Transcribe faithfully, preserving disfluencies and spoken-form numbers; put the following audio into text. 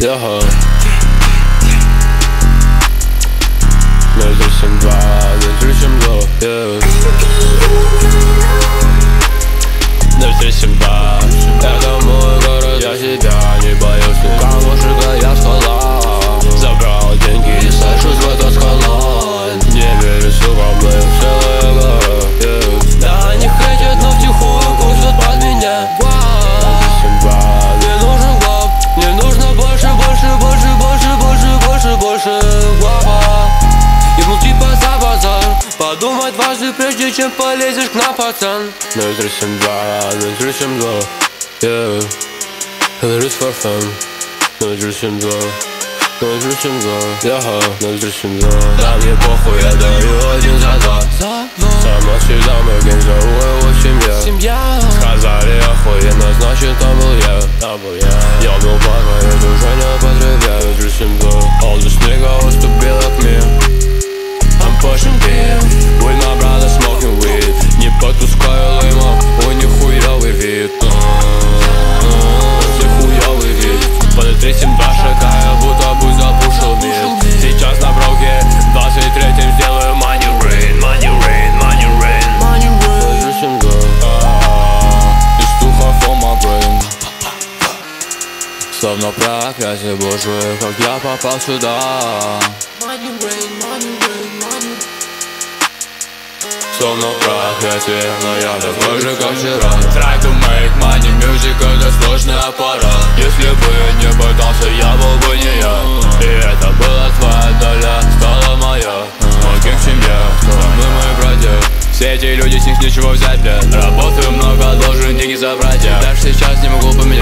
Яха. ноль три семь два, ноль три семь два, ноль три семь два. Это мой город, я себя не боюсь. Камушек я сказал, забрал деньги и сажусь в этот канал. Не верю, сука, мы целая гора, yeah. Да, они хотят, но втихую кусят под меня. Мне нужен глав, мне нужно больше, больше, больше, больше, больше, больше, больше глава. Ебнул типа за базар, подумать дважды, прежде чем полезешь к нам, пацан. ноль три семь два, ноль три семь два, yeah. There is for fun. ноль три семь два, ноль три семь два, яха, ноль три семь два. Да мне похуй, я даю один за два. Сама всегда мы гейм, зову его семья. Семья. Сказали охуенно, значит там был я. Там был я. Я был парой, это уже не потребляю. ноль три семь два. All this nigga wants to be like me. I'm pushing beer with my brother smoking weed. Не подпускаю лейма, ой, нихуявый вид. Нихуявый вид. По ноль три семь два шагаю, будто бы запушил мир. Сейчас на броке, в двадцать третьем сделаю money rain, money rain, money rain, money rain. ноль три семь два. It's too hard for my brain. Словно проклятие божие, как я попал сюда. Money rain, money rain, money. Словно проклятие, но я такой же, как вчера. Try to make money, music это сложный аппарат. Если бы я не пытался, я был бы не я. И это была твоя доля, стала моя. Мой гэнг семья, мы мои братья. Все эти люди, с них ничего взять, блядь. Работаю много, должен деньги забрать я. Даже сейчас не могу поменять.